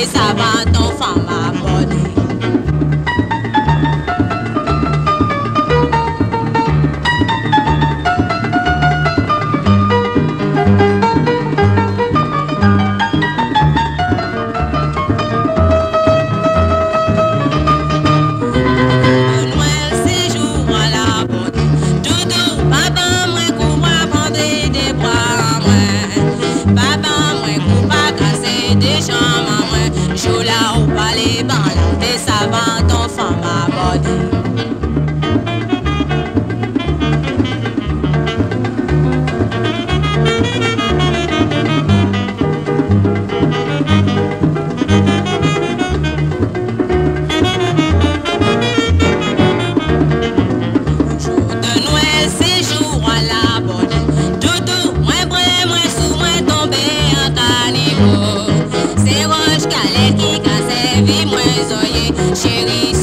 ça va ton femme abordée. Jola ou pas les bandes, des savants, ton femme abordée. Jour de Noël, c'est jour à la bordée. Doudou, moins bré, moins sous, moins tombé en caniveau. C'est roche calais qui casse vie moins oye, chérie.